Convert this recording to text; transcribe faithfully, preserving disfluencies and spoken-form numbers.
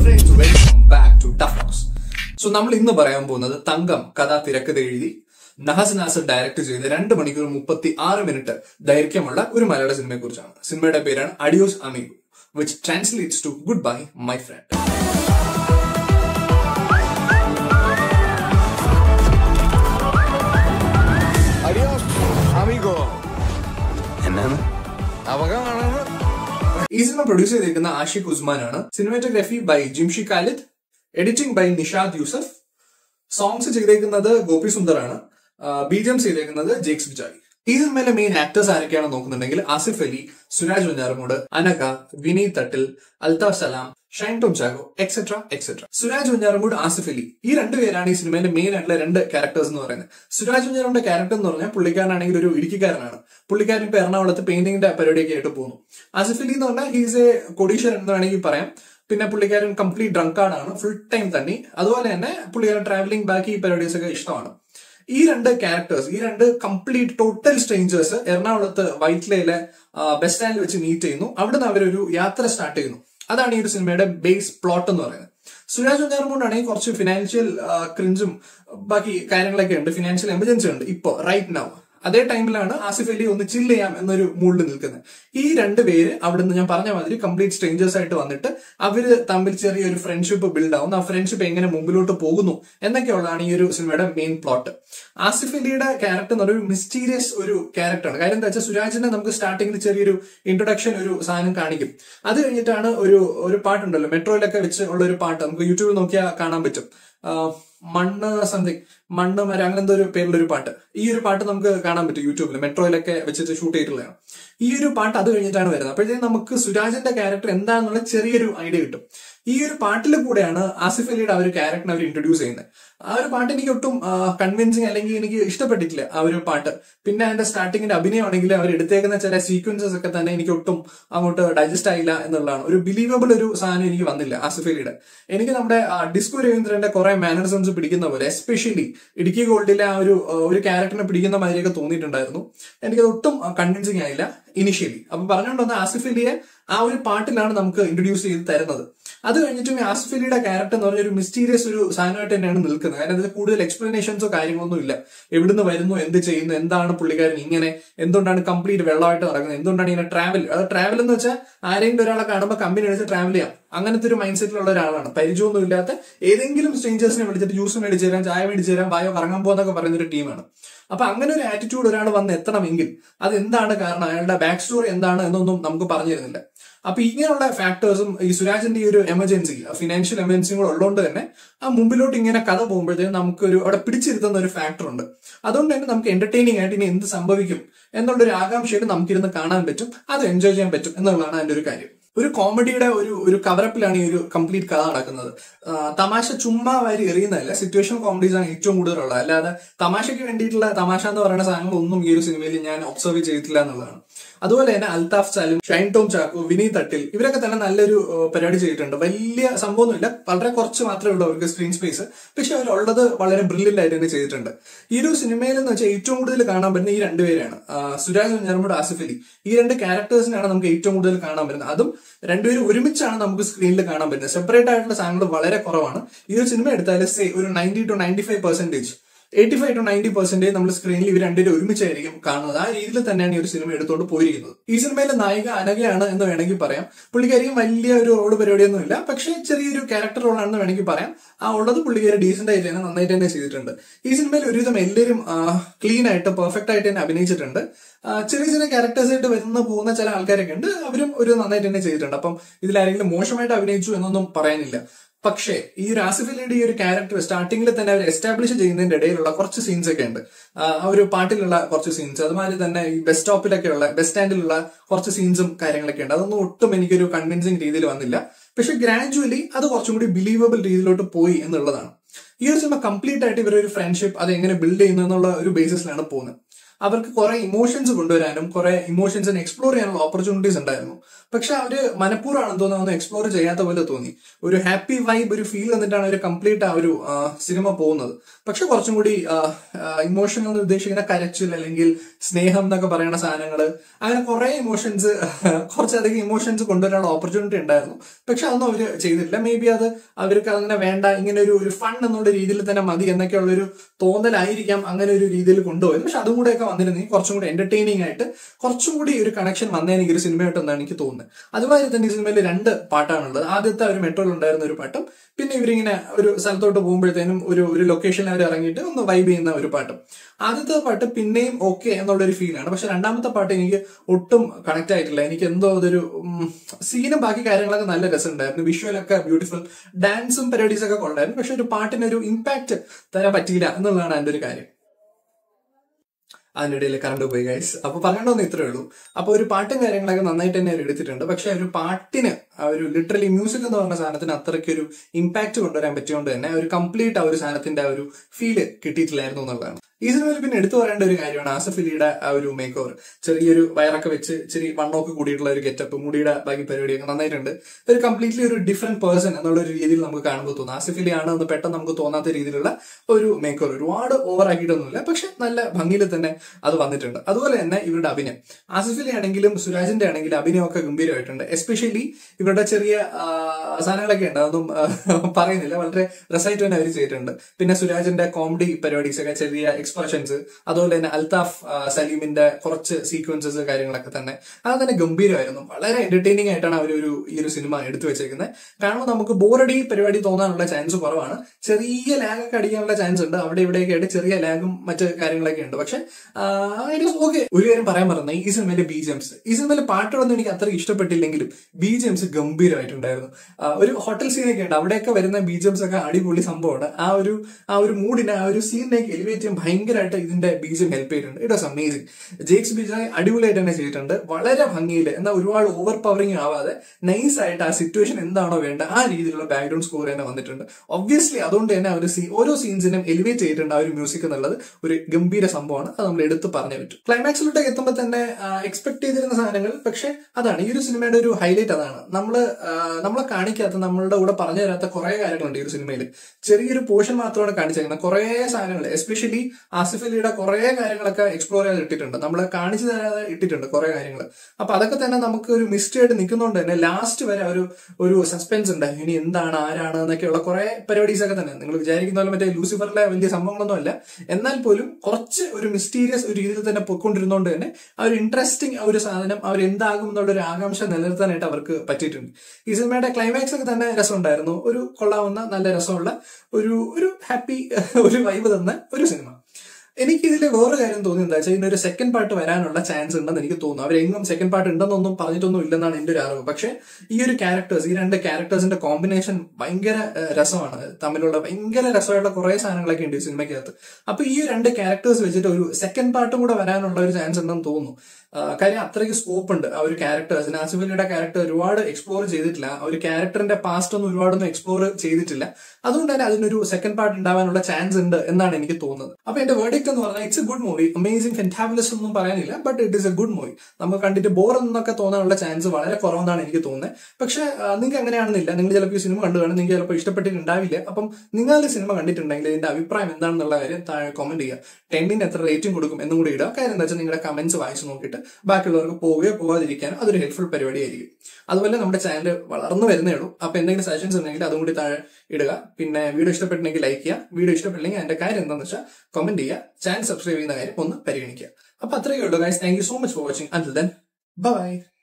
friends, welcome back to Tough Talks. So നമ്മൾ ഇന്ന് പറയാൻ പോകുന്നത് തങ്കം കഥ തിരക്കഥ എഴുതി നഹസ് നാസർ ഡയറക്ട് ചെയ്ത് രണ്ട് മണിക്കൂർ മുപ്പത്തി ആറ് മിനിറ്റ് ദൈർഘ്യമുള്ള ഒരു മലയാള സിനിമയെ കുറിച്ചാണ്. സിനിമയുടെ പേരാണ് Adios Amigo, which translates to goodbye my friend. Adios Amigo എന്നാണ് അവകാശം. ഈ സിനിമ പ്രൊഡ്യൂസ് ചെയ്തിരിക്കുന്ന ആഷിഖ് ഉസ്മാനാണ്. Cinematography by Jimshi Khalid, editing by Nishad Yusuf, songs ചെയ്തേക്കുന്നത് ഗോപി സുന്ദറാണ്, ബീജം ചെയ്തേക്കുന്നത് ജേക്സ് ബിജായി. ഈ സിനിമയിലെ മെയിൻ ആക്ടേഴ്സ് ആരൊക്കെയാണെന്ന് നോക്കുന്നുണ്ടെങ്കിൽ ആസിഫ് അലി, സുരാജ് വെഞ്ഞാറമൂട്, അനക, വിനീത് തട്ടിൽ, അൽതാഫ് സലാം, ഷൈൻ ടോം ചാക്കോ എക്സെട്ര എക്സെട്ര. സുരാജ് വെഞ്ഞാറമൂട്, ആസിഫ് അലി, ഈ രണ്ടുപേരാണ് ഈ സിനിമയിലെ മെയിൻ ആയിട്ടുള്ള രണ്ട് ക്യാരക്ടേഴ്സ് എന്ന് പറയുന്നത്. സുരാജ് വെഞ്ഞാറമൂടെ ക്യാരക്ടർ എന്ന് പറഞ്ഞാൽ പുള്ളിക്കാരനാണെങ്കിൽ ഒരു ഇടുക്കിക്കാരനാണ്. പുള്ളിക്കാരൻ ഇപ്പൊ എറണാകുളത്ത് പെയിന്റിംഗിന്റെ പരിപാടിയൊക്കെ ആയിട്ട് പോകുന്നു. ആസിഫ് അലി എന്ന് പറഞ്ഞാൽ ഹീസ് എ കൊടീശ്വരൻ എന്ന് വേണമെങ്കിൽ പറയാം. പിന്നെ പുള്ളിക്കാരൻ കംപ്ലീറ്റ് ഡ്രങ്കാർഡാണ് ഫുൾ ടൈം തന്നെ. അതുപോലെ തന്നെ പുള്ളിക്കാരൻ ട്രാവലിംഗ് ബാക്കി ഈ പരിപാടീസ് ഒക്കെ ഇഷ്ടമാണ്. ഈ രണ്ട് ക്യാരക്ടേഴ്സ്, ഈ രണ്ട് കംപ്ലീറ്റ് ടോട്ടൽ സ്ട്രേഞ്ചേഴ്സ് എറണാകുളത്ത് വൈറ്റ്ലയിലെ ബസ് സ്റ്റാൻഡിൽ വെച്ച് മീറ്റ് ചെയ്യുന്നു. അവിടുന്ന് അവരൊരു യാത്ര സ്റ്റാർട്ട് ചെയ്യുന്നു. അതാണ് ഈ ഒരു സിനിമയുടെ ബേസ് പ്ലോട്ട് എന്ന് പറയുന്നത്. സുരാജ് വെഞ്ഞാറമൂടാണെങ്കിൽ കുറച്ച് ഫിനാൻഷ്യൽ ക്രിഞ്ചും ബാക്കി കാര്യങ്ങളൊക്കെ ഉണ്ട്, ഫിനാൻഷ്യൽ എമർജൻസി ഉണ്ട് ഇപ്പോ റൈറ്റ് നൗ. അതേ ടൈമിലാണ് ആസിഫ് അലി ഒന്ന് ചില്ല് ചെയ്യാം എന്നൊരു മൂഡിൽ നിൽക്കുന്നത്. ഈ രണ്ട് പേര് അവിടുന്ന് ഞാൻ പറഞ്ഞ മാതിരി കംപ്ലീറ്റ് സ്ട്രേഞ്ചേഴ്സ് ആയിട്ട് വന്നിട്ട് അവര് തമ്മിൽ ചെറിയൊരു ഫ്രണ്ട്ഷിപ്പ് ബിൽഡ് ആവുന്നു. ആ ഫ്രണ്ട്ഷിപ്പ് എങ്ങനെ മുമ്പിലോട്ട് പോകുന്നു എന്നൊക്കെയുള്ളതാണ് ഈ ഒരു സിനിമയുടെ മെയിൻ പ്ലോട്ട്. ആസിഫ് അലിയുടെ ക്യാരക്ടർ എന്ന് പറഞ്ഞൊരു മിസ്റ്റീരിയസ് ഒരു ക്യാരക്ടറാണ്. കാര്യം എന്താ വെച്ചാൽ സുരാജിനെ നമുക്ക് സ്റ്റാർട്ടിങ്ങിൽ ചെറിയൊരു ഇൻട്രൊഡക്ഷൻ ഒരു സാധനം കാണിക്കും. അത് കഴിഞ്ഞിട്ടാണ് ഒരു ഒരു പാട്ടുണ്ടല്ലോ മെട്രോയിലൊക്കെ വെച്ച് ഉള്ള ഒരു പാട്ട്, നമുക്ക് യൂട്യൂബിൽ നോക്കിയാൽ കാണാൻ പറ്റും. മണ്ണ് സംതിങ് മണ്ണ് മര അങ്ങനെ എന്തോ ഒരു പേരിലൊരു പാട്ട്. ഈ ഒരു പാട്ട് നമുക്ക് കാണാൻ പറ്റും യൂട്യൂബിൽ, മെട്രോയിലൊക്കെ വെച്ചിട്ട് ഷൂട്ട് ചെയ്തിട്ടുള്ളതാണ്. ഈ ഒരു പാട്ട് അത് കഴിഞ്ഞിട്ടാണ് വരുന്നത്. അപ്പോഴത്തേക്കും നമുക്ക് സുരാജിന്റെ ക്യാരക്ടർ എന്താണെന്നുള്ള ചെറിയൊരു ഐഡിയ കിട്ടും. ഈ ഒരു പാട്ടിൽ കൂടെയാണ് ആസിഫ് അലിയുടെ ആ ഒരു ക്യാരക്ടറിനെ അവർ ഇൻട്രൊഡ്യൂസ് ചെയ്യുന്നത്. ആ ഒരു പാട്ട് എനിക്ക് ഒട്ടും കൺവിൻസിങ് അല്ലെങ്കിൽ എനിക്ക് ഇഷ്ടപ്പെട്ടിട്ടില്ല ആ ഒരു പാട്ട്. പിന്നെ അതിന്റെ സ്റ്റാർട്ടിങ്ങിന്റെ അഭിനയമാണെങ്കിൽ അവർ എടുത്തേക്കുന്ന ചില സീക്വൻസസ് ഒക്കെ തന്നെ എനിക്ക് ഒട്ടും അങ്ങോട്ട് ഡൈജസ്റ്റ് ആയില്ല എന്നുള്ളതാണ്. ഒരു ബിലീവബിൾ ഒരു സാധനം എനിക്ക് വന്നില്ല ആസിഫ് അലിയുടെ. എനിക്ക് നമ്മുടെ ഡിസ്കോ രവീന്ദ്രന്റെ കുറെ മാനറിസംസ് പിടിക്കുന്ന പോലെ, എസ്പെഷ്യലി ഇടുക്കി ഗോൾഡിലെ ആ ഒരു ഒരു ക്യാരക്ടറിനെ പിടിക്കുന്ന മാതിരിയൊക്കെ തോന്നിയിട്ടുണ്ടായിരുന്നു. എനിക്കത് ഒട്ടും കൺവിൻസിങ് ആയില്ല ഇനിഷ്യലി. അപ്പൊ പറഞ്ഞുകൊണ്ടുവന്ന ആസിഫ് അലിയെ ആ ഒരു പാട്ടിലാണ് നമുക്ക് ഇൻട്രൊഡ്യൂസ് ചെയ്ത് തരുന്നത്. അത് കഴിഞ്ഞിട്ടും ആസിഫ് അലിയുടെ ക്യാരക്ടർ എന്ന് പറഞ്ഞ ഒരു മിസ്റ്റീരിയസ് ഒരു സാധനമായിട്ട് തന്നെയാണ് നിൽക്കുന്നത്. കാരണം അതിൽ കൂടുതൽ എക്സ്പ്ലനേഷൻസോ കാര്യങ്ങളൊന്നും ഇല്ല. എവിടുന്ന് വരുന്നു, എന്ത് ചെയ്യുന്നു, എന്താണ് പുള്ളിക്കാരൻ ഇങ്ങനെ, എന്തുകൊണ്ടാണ് കംപ്ലീറ്റ് വെള്ളമായിട്ട് നടക്കുന്നത്, എന്തുകൊണ്ടാണ് ഇങ്ങനെ ട്രാവൽ. അത് ട്രാവൽ എന്ന് വെച്ചാൽ ആരെങ്കിലും ഒരാളെ കാണുമ്പോൾ കമ്പനി എടുത്ത് ട്രാവൽ ചെയ്യാം, അങ്ങനത്തെ ഒരു മൈൻഡ് സെറ്റിലുള്ള ഒരാളാണ്. പരിചയമൊന്നും ഇല്ലാത്ത ഏതെങ്കിലും സ്ട്രേഞ്ചേഴ്സിനെ വിളിച്ചിട്ട് ജ്യൂസ് മേടിച്ചു തരാം, ചായ മേടിച്ചു തരാം, വായോ കറങ്ങാൻ പോകുന്നൊക്കെ പറയുന്ന ഒരു ടീമാണ്. അപ്പൊ അങ്ങനെ ഒരു ആറ്റിറ്റ്യൂഡ് ഒരാൾ വന്ന് എത്തണമെങ്കിൽ അത് എന്താണ് കാരണം, അയാളുടെ ബാക്ക് സ്റ്റോറി എന്താണ് എന്നൊന്നും നമുക്ക് പറഞ്ഞു തരുന്നില്ല. അപ്പൊ ഇങ്ങനെയുള്ള ഫാക്ടേഴ്സും ഈ സുരാജിന്റെ ഈ ഒരു എമർജൻസി, ഫിനാൻഷ്യൽ എമർജൻസിയും കൂടെ ഉള്ളതുകൊണ്ട് തന്നെ ആ മുമ്പിലോട്ട് ഇങ്ങനെ കഥ പോകുമ്പോഴത്തേക്കും നമുക്കൊരു അവിടെ പിടിച്ചിരുത്തുന്ന ഒരു ഫാക്ടർ ഉണ്ട്. അതുകൊണ്ട് തന്നെ നമുക്ക് എന്റർടൈനിങ് ആയിട്ട് ഇനി എന്ത് സംഭവിക്കും എന്നുള്ളൊരു ആകാംക്ഷയായിട്ട് നമുക്കിരുന്ന് കാണാൻ പറ്റും, അത് എൻജോയ് ചെയ്യാൻ പറ്റും എന്നുള്ളതാണ് അതിന്റെ ഒരു കാര്യം. ഒരു കോമഡിയുടെ ഒരു ഒരു കവറപ്പിലാണ് ഈ ഒരു കംപ്ലീറ്റ് കഥ നടക്കുന്നത്. തമാശ ചുമ്മാ വാരി എറിയുന്നതല്ല, സിറ്റുവേഷൻ കോമഡീസ് ആണ് ഏറ്റവും കൂടുതലുള്ളത്. അല്ലാതെ തമാശയ്ക്ക് വേണ്ടിയിട്ടുള്ള തമാശ എന്ന് പറയുന്ന സാധനങ്ങളൊന്നും ഈ ഒരു സിനിമയിൽ ഞാൻ ഒബ്സർവ് ചെയ്തിട്ടില്ല എന്നുള്ളതാണ്. അതുപോലെ തന്നെ അൽതാഫ് സലാം, ഷൈൻ ടോം ചാക്കോ, വിനീത് തട്ടിൽ, ഇവരൊക്കെ തന്നെ നല്ലൊരു പരിപാടി ചെയ്തിട്ടുണ്ട്. വലിയ സംഭവമൊന്നുമില്ല, വളരെ കുറച്ച് മാത്രമേ ഉള്ളൂ അവർക്ക് സ്ക്രീൻ സ്പേസ്. പക്ഷെ അവരുള്ളത് വളരെ ബ്രില്യന്റ് ആയിട്ട് തന്നെ ചെയ്തിട്ടുണ്ട്. ഈ ഒരു സിനിമയിൽ എന്ന് വെച്ചാൽ ഏറ്റവും കൂടുതൽ കാണാൻ പറ്റുന്ന ഈ രണ്ടുപേരാണ്, സുരാജ് വെഞ്ഞാറമൂട്, ആസിഫ് അലി. ഈ രണ്ട് ക്യാരക്ടേഴ്സിനാണ് നമുക്ക് ഏറ്റവും കൂടുതൽ കാണാൻ പറ്റുന്നത്. അതും രണ്ടുപേരും ഒരുമിച്ചാണ് നമുക്ക് സ്ക്രീനിൽ കാണാൻ പറ്റുന്നത്. സെപ്പറേറ്റ് ആയിട്ടുള്ള സാധനങ്ങൾ വളരെ കുറവാണ്. ഈ ഒരു സിനിമ എടുത്താൽ ഒരു ninety two ninety five percentage eighty five to ninety percentage നമ്മൾ സ്ക്രീനിൽ ഇവർ രണ്ടുപേരും ഒരുമിച്ചായിരിക്കും കാണുന്നത്. ആ രീതിയിൽ തന്നെയാണ് ഈ ഒരു സിനിമ എടുത്തുകൊണ്ട് പോയിരിക്കുന്നത്. ഈ സിനിമയിലെ നായിക അനഘയാണ് എന്ന് വേണമെങ്കിൽ പറയാം. പുള്ളിക്കാരിക്കും വലിയ ഒരു റോഡ് പരിപാടിയൊന്നും ഇല്ല, പക്ഷേ ചെറിയൊരു ക്യാരക്ടർ റോളാണെന്ന് വേണമെങ്കിൽ പറയാം. ആ ഉള്ളത് പുള്ളിക്കാരി ഡീസന്റ് ആയിട്ട് തന്നെ നന്നായിട്ട് തന്നെ ചെയ്തിട്ടുണ്ട്. ഈ സിനിമയിൽ ഒരുവിധം എല്ലാവരും ക്ലീൻ ആയിട്ട് പെർഫെക്റ്റ് ആയിട്ട് തന്നെ അഭിനയിച്ചിട്ടുണ്ട്. ചെറിയ ചെറിയ ക്യാരക്ടേഴ്സ് ആയിട്ട് വരുന്ന പോകുന്ന ചില ആൾക്കാരൊക്കെ ഉണ്ട്, അവരും ഒരു നന്നായിട്ട് തന്നെ ചെയ്തിട്ടുണ്ട്. അപ്പം ഇതിലാരെങ്കിലും മോശമായിട്ട് അഭിനയിച്ചു എന്നൊന്നും പറയാനില്ല. പക്ഷേ ഈ ഒരു ആസിഫ് അലിയുടെ ഈ ഒരു ക്യാരക്ടർ സ്റ്റാർട്ടിങ്ങിൽ തന്നെ അവർ എസ്റ്റാബ്ലിഷ് ചെയ്യുന്നതിന്റെ ഇടയിലുള്ള കുറച്ച് സീൻസ് ഒക്കെ ഉണ്ട്. ആ ഒരു പാട്ടിലുള്ള കുറച്ച് സീൻസ്, അതുമാതിരി തന്നെ ഈ ബസ് സ്റ്റോപ്പിലൊക്കെയുള്ള ബസ് സ്റ്റാൻഡിലുള്ള കുറച്ച് സീൻസും കാര്യങ്ങളൊക്കെ ഉണ്ട്. അതൊന്നും ഒട്ടും എനിക്കൊരു കൺവിൻസിങ് രീതിയിൽ വന്നില്ല. പക്ഷെ ഗ്രാജുവലി അത് കുറച്ചും കൂടി ബിലീവബിൾ രീതിയിലോട്ട് പോയി എന്നുള്ളതാണ്. ഈ ഒരു സിനിമ കംപ്ലീറ്റ് ആയിട്ട് ഇവരൊരു ഫ്രണ്ട്ഷിപ്പ് അത് എങ്ങനെ ബിൽഡ് ചെയ്യുന്നു എന്നുള്ള ഒരു ബേസിസിലാണ് പോകുന്നത്. അവർക്ക് കുറെ ഇമോഷൻസ് കൊണ്ടുവരാനും കുറെ ഇമോഷൻസിനെ എക്സ്പ്ലോർ ചെയ്യാനുള്ള ഓപ്പർച്യൂണിറ്റീസ് ഉണ്ടായിരുന്നു. പക്ഷെ അവര് മനഃപൂർവ്വമാണെന്ന് തോന്നുന്നു ഒന്ന് എക്സ്പ്ലോർ ചെയ്യാത്ത പോലെ തോന്നി. ഒരു ഹാപ്പി വൈബ്, ഒരു ഫീൽ എന്നിട്ടാണ് അവർ കംപ്ലീറ്റ് ആ ഒരു സിനിമ പോകുന്നത്. പക്ഷെ കുറച്ചും കൂടി ഇമോഷൻ എന്ന് ഉദ്ദേശിക്കുന്ന കരച്ചിൽ അല്ലെങ്കിൽ സ്നേഹം എന്നൊക്കെ പറയുന്ന സാധനങ്ങള്, അങ്ങനെ കുറെ ഇമോഷൻസ്, കുറച്ചധികം ഇമോഷൻസ് കൊണ്ടുവരാനുള്ള ഓപ്പർച്യൂണിറ്റി ഉണ്ടായിരുന്നു. പക്ഷെ അതൊന്നും അവര് ചെയ്തിട്ടില്ല. മേ ബി അത് അവർക്ക് അങ്ങനെ വേണ്ട, ഇങ്ങനെ ഒരു ഒരു ഫൺ എന്നുള്ള രീതിയിൽ തന്നെ മതി എന്നൊക്കെയുള്ളൊരു തോന്നലായിരിക്കാം അങ്ങനെ ഒരു രീതിയിൽ കൊണ്ടുപോയത്. പക്ഷെ അതും കൂടെയൊക്കെ വന്നിരുന്നെങ്കിൽ കുറച്ചും കൂടി എന്റർടൈനിങ് ആയിട്ട് കുറച്ചും കൂടി ഒരു കണക്ഷൻ വന്നതിന് ഈ ഒരു സിനിമയായിട്ടെന്നാണ് എനിക്ക് തോന്നുന്നത്. അതുപോലെ തന്നെ ഈ സിനിമയിൽ രണ്ട് പാട്ടാണുള്ളത്. ആദ്യത്തെ ഒരു മെട്രോയിൽ ഉണ്ടായിരുന്ന ഒരു പാട്ടും പിന്നെ ഇവരിങ്ങനെ ഒരു സ്ഥലത്തോട്ട് പോകുമ്പോഴത്തേനും ഒരു ഒരു ലൊക്കേഷനിൽ അവർ ഇറങ്ങിയിട്ട് ഒന്ന് വൈബ് ചെയ്യുന്ന ഒരു പാട്ടും. ആദ്യത്തെ പാട്ട് പിന്നെയും ഓക്കെ എന്നുള്ളൊരു ഫീലാണ്. പക്ഷെ രണ്ടാമത്തെ പാട്ട് എനിക്ക് ഒട്ടും കണക്ട് ആയിട്ടില്ല. എനിക്ക് എന്തോ അതൊരു സീനും ബാക്കി കാര്യങ്ങളൊക്കെ നല്ല രസമുണ്ടായിരുന്നു. വിഷ്വലൊക്കെ ബ്യൂട്ടിഫുൾ, ഡാൻസും പരിപാടീസ് ഒക്കെ കൊണ്ടായിരുന്നു. പക്ഷെ ഒരു പാട്ടിനൊരു ഇമ്പാക്ട് തരാൻ പറ്റിയില്ല എന്നുള്ളതാണ് എൻ്റെ ഒരു കാര്യം. അതിനിടയിൽ കറണ്ട് പോയി ഗൈസ്. അപ്പൊ പറയണമെന്ന് ഇത്രയേ ഉള്ളൂ. അപ്പൊ ഒരു പാട്ടും കാര്യങ്ങളൊക്കെ നന്നായിട്ട് തന്നെ അവർ എടുത്തിട്ടുണ്ട്. പക്ഷെ ഒരു പാട്ടിന് ആ ഒരു ലിറ്ററലി മ്യൂസിക് എന്ന് പറഞ്ഞ സാധനത്തിന് അത്രയ്ക്ക് ഒരു ഇമ്പാക്ട് കൊണ്ടുവരാൻ പറ്റിയോണ്ട് തന്നെ ഒരു കംപ്ലീറ്റ് ആ ഒരു സാധനത്തിന്റെ ആ ഒരു ഫീല് കിട്ടിയിട്ടില്ലായിരുന്നു എന്നുള്ളതാണ്. ഈ സിനിമയിൽ പിന്നെ എടുത്തു പറയേണ്ട ഒരു കാര്യമാണ് ആസിഫ് അലിയുടെ ആ ഒരു മേക്ക് ഓവർ. ചെറിയൊരു വയറൊക്കെ വെച്ച് ചെറിയ വണ്ണമൊക്കെ കൂടിയിട്ടുള്ള ഒരു ഗെറ്റപ്പ്, മുടിയുടെ ബാക്കി പരിപാടിയൊക്കെ നന്നായിട്ടുണ്ട്. ഒരു കംപ്ലീറ്റ്ലി ഒരു ഡിഫറെന്റ് പേഴ്സൺ എന്നുള്ള ഒരു രീതിയിൽ നമുക്ക് കാണുമ്പോൾ തോന്നും. ആസിഫ് അലി ആണ് എന്ന് പെട്ടെന്ന് നമുക്ക് തോന്നാത്ത രീതിയിലുള്ള ഒരു മേക്ക് ഓവർ. ഒരുപാട് ഓവർ ആക്കിയിട്ടൊന്നുമില്ല, പക്ഷെ നല്ല ഭംഗിയിൽ തന്നെ അത് വന്നിട്ടുണ്ട്. അതുപോലെ തന്നെ ഇവരുടെ അഭിനയം, ആസിഫ് അലി ആണെങ്കിലും സുരാജിന്റെ ആണെങ്കിലും അഭിനയമൊക്കെ ഗംഭീരമായിട്ടുണ്ട്. എസ്പെഷ്യലി ഇവരുടെ ചെറിയ സാധനങ്ങളൊക്കെ ഉണ്ട്, അതൊന്നും പറയുന്നില്ല, വളരെ രസമായിട്ട് തന്നെ അവർ ചെയ്തിട്ടുണ്ട്. പിന്നെ സുരാജിന്റെ കോമഡി പരിപാടീസ് ഒക്കെ, ചെറിയ എക്സ്പ്രഷൻസ്, അതുപോലെ തന്നെ അൽതാഫ് സലീമിന്റെ കുറച്ച് സീക്വൻസസ് കാര്യങ്ങളൊക്കെ തന്നെ അത് തന്നെ ഗംഭീരമായിരുന്നു. വളരെ എന്റർടൈനിങ് ആയിട്ടാണ് അവർ ഒരു ഈ ഒരു സിനിമ എടുത്തു വെച്ചേക്കുന്നത്. കാരണം നമുക്ക് ബോറടി പരിപാടി തോന്നാനുള്ള ചാൻസ് കുറവാണ്. ചെറിയ ലാഗൊക്കെ അടിക്കാനുള്ള ചാൻസ് ഉണ്ട്, അവിടെ ഇവിടെയൊക്കെ ആയിട്ട് ചെറിയ ലാഗും മറ്റ് കാര്യങ്ങളൊക്കെ ഉണ്ട്. പക്ഷെ ഓക്കെ. ഒരു കാര്യം പറയാൻ പറഞ്ഞ ഈ സിനിമയിലെ ബി ജി എംസ്, ഈ സിനിമയിലെ പാട്ടുകളൊന്നും എനിക്ക് അത്ര ഇഷ്ടപ്പെട്ടില്ലെങ്കിലും ബി ജി എംസ് ഗംഭീരമായിട്ടുണ്ടായിരുന്നു. ഒരു ഹോട്ടൽ സീനൊക്കെ ഉണ്ട്, അവിടെയൊക്കെ വരുന്ന ബി ജി എംസ് ഒക്കെ അടിപൊളി സംഭവമാണ്. ആ ഒരു ആ ഒരു മൂഡിനെ, ആ ഒരു സീനിലേക്ക് എലിവേറ്റ് ചെയ്യാൻ ഭയങ്കരമായിട്ട് ഇതിന്റെ ബി ജി എം ഹെൽപ്പ് ചെയ്തിട്ടുണ്ട്. It was amazing. Jakes Bejoy അടിപൊളിയായിട്ട് തന്നെ ചെയ്തിട്ടുണ്ട്. വളരെ ഭംഗിയിൽ, എന്നാൽ ഒരുപാട് ഓവർ പവറിങ് ആവാതെ നൈസ് ആയിട്ട് ആ സിറ്റുവേഷൻ എന്താണോ വേണ്ട ആ രീതിയിലുള്ള ബാക്ക്ഗ്രൗണ്ട് സ്കോർ തന്നെ വന്നിട്ടുണ്ട്. ഒബ്വിയസ്ലി അതുകൊണ്ട് തന്നെ അവർ ഓരോ സീൻസിനും എലിവേറ്റ് ചെയ്തിട്ടുണ്ട് ആ ഒരു മ്യൂസിക് എന്നുള്ളത് ഒരു ഗംഭീര സംഭവമാണ്. അത് നമ്മൾ എടുത്ത് പറഞ്ഞേ പറ്റും. ക്ലൈമാക്സിലോട്ടൊക്കെ എത്തുമ്പോൾ തന്നെ എക്സ്പെക്ട് ചെയ്തിരുന്ന സാധനങ്ങൾ, പക്ഷെ അതാണ് ഈ ഒരു സിനിമയുടെ ഒരു ഹൈലൈറ്റ്. അതാണ് നമ്മള് നമ്മളെ കാണിക്കാത്ത, നമ്മളുടെ കൂടെ പറഞ്ഞു തരാത്ത കുറെ കാര്യങ്ങളുണ്ട് ഈ ഒരു സിനിമയിൽ. ചെറിയൊരു പോർഷൻ മാത്രമാണ് കാണിച്ചേക്കുന്നത്. കുറെ സാധനങ്ങൾ, എസ്പെഷ്യലി ആസിഫ് അലിയുടെ കുറെ കാര്യങ്ങളൊക്കെ എക്സ്പ്ലോർ ചെയ്ത് ഇട്ടിട്ടുണ്ട്, നമ്മളെ കാണിച്ചു തരാതെ ഇട്ടിട്ടുണ്ട് കുറെ കാര്യങ്ങൾ. അപ്പൊ അതൊക്കെ തന്നെ നമുക്ക് ഒരു മിസ്റ്ററി ആയിട്ട് നിൽക്കുന്നതുകൊണ്ട് തന്നെ ലാസ്റ്റ് വരെ ഒരു ഒരു സസ്പെൻസ് ഉണ്ട്, ഇനി എന്താണ് ആരാണ് എന്നൊക്കെയുള്ള കുറെ പരിപാടീസ് ഒക്കെ തന്നെ. നിങ്ങൾ വിചാരിക്കുന്ന പോലെ മറ്റേ ലൂസിഫറിലെ വലിയ സംഭവങ്ങളൊന്നും അല്ല, എന്നാൽ പോലും കുറച്ച് ഒരു മിസ്റ്റീരിയസ് ഒരു രീതിയിൽ തന്നെ പൊയ്ക്കൊണ്ടിരുന്നതുകൊണ്ട് തന്നെ ആ ഒരു ഇൻട്രസ്റ്റിംഗ് ഒരു സാധനം അവർ എന്താകും എന്നുള്ള ഒരു ആകാംക്ഷ നിലനിർത്താനായിട്ട് അവർക്ക് പറ്റിയിട്ടുണ്ട്. ഈ സിനിമയുടെ ക്ലൈമാക്സ് ഒക്കെ തന്നെ രസമുണ്ടായിരുന്നു. ഒരു കൊള്ളാവുന്ന നല്ല രസമുള്ള ഒരു ഒരു ഹാപ്പി ഒരു വൈബ് തന്ന ഒരു സിനിമ. എനിക്ക് ഇതിൽ വേറൊരു കാര്യം തോന്നി എന്താ വെച്ചാൽ ഇതിനൊരു സെക്കൻഡ് പാർട്ട് വരാനുള്ള ചാൻസ് ഉണ്ടെന്ന് എനിക്ക് തോന്നുന്നു. അവരെങ്ങും സെക്കൻഡ് പാർട്ട് ഉണ്ടെന്നൊന്നും പറഞ്ഞിട്ടൊന്നും ഇല്ലെന്നാണ് എന്റെ ഒരു അറിവ്. പക്ഷെ ഈ ഒരു ക്യാരക്ടേഴ്സ്, ഈ രണ്ട് ക്യാരക്ടേഴ്സിന്റെ കോമ്പിനേഷൻ ഭയങ്കര രസമാണ്. തമ്മിലുള്ള ഭയങ്കര രസമായിട്ടുള്ള കുറെ സാധനങ്ങളൊക്കെ ഉണ്ട് ഈ സിനിമയ്ക്കകത്ത്. അപ്പൊ ഈ രണ്ട് ക്യാരക്ടേഴ്സ് വെച്ചിട്ട് ഒരു സെക്കൻഡ് പാർട്ടും കൂടെ വരാനുള്ള ഒരു ചാൻസ് ഉണ്ടെന്ന് തോന്നുന്നു. കാര്യം അത്രയ്ക്ക് സ്കോപ്പ് ഉണ്ട് ആ ഒരു ക്യാരക്ടേഴ്സിന്. ആസിഫ് അലിയുടെ ക്യാരക്ടർ ഒരുപാട് എക്സ്പ്ലോർ ചെയ്തിട്ടില്ല, ആ ഒരു ക്യാരക്ടറിന്റെ പാസ്റ്റ് ഒന്നും ഒരുപാടൊന്നും എക്സ്പ്ലോർ ചെയ്തിട്ടില്ല. അതുകൊണ്ട് തന്നെ അതിനൊരു സെക്കൻഡ് പാർട്ട് ഉണ്ടാവാനുള്ള ചാൻസ് ഉണ്ട് എന്നാണ് എനിക്ക് തോന്നുന്നത്. അപ്പൊ എന്റെ വേർഡിക്ട് എന്ന് പറഞ്ഞാൽ it's a good movie. Amazing fantabulous ഒന്നും പറയാനില്ല, but it is a good movie. നമുക്ക് കണ്ടിട്ട് ബോർ എന്നൊക്കെ തോന്നാനുള്ള ചാൻസ് വളരെ കുറവെന്നാണ് എനിക്ക് തോന്നുന്നത്. പക്ഷെ നിങ്ങൾക്ക് അങ്ങനെയാണെന്നില്ല, നിങ്ങൾ ചിലപ്പോൾ ഈ സിനിമ കണ്ടു കാണും, നിങ്ങൾക്ക് ചിലപ്പോൾ ഇഷ്ടപ്പെട്ടിട്ടുണ്ടാവില്ല. അപ്പം നിങ്ങൾ ഈ സിനിമ കണ്ടിട്ടുണ്ടെങ്കിൽ ഇതിന്റെ അഭിപ്രായം എന്താണെന്നുള്ള കാര്യം താഴെ കമന്റ് ചെയ്യുക. ടെന്നിന് എത്ര റേറ്റിംഗ് കൊടുക്കും എന്നും കൂടി ഇടുക. കാര്യം എന്താ വെച്ചാൽ നിങ്ങളുടെ കമന്റ്സ് വായിച്ചു നോക്കിയിട്ട് ബാക്കിയുള്ളവർക്ക് പോവുകയോ പോകാതിരിക്കാനോ അതൊരു ഹെൽപ്ഫുൾ പരിപാടിയായിരിക്കും. അതുപോലെ നമ്മുടെ ചാനൽ വളർന്നു വരുന്നേ ഉള്ളൂ. അപ്പൊ എന്തെങ്കിലും സജഷൻസ് ഉണ്ടെങ്കിൽ അതും കൂടി താഴെ ഇടുക. പിന്നെ വീഡിയോ ഇഷ്ടപ്പെട്ടിട്ടുണ്ടെങ്കിൽ ലൈക്ക് ചെയ്യുക. വീഡിയോ ഇഷ്ടപ്പെട്ടില്ലെങ്കിൽ അതിന്റെ കാര്യം എന്താണെന്ന് വെച്ചാൽ കമന്റ് ചെയ്യുക. ചാനൽ സബ്സ്ക്രൈബ് ചെയ്യുന്ന കാര്യം ഒന്ന് പരിഗണിക്കുക. അപ്പൊ അത്രയേ ഉള്ളൂ guys. Thank you so much for watching. Until then by.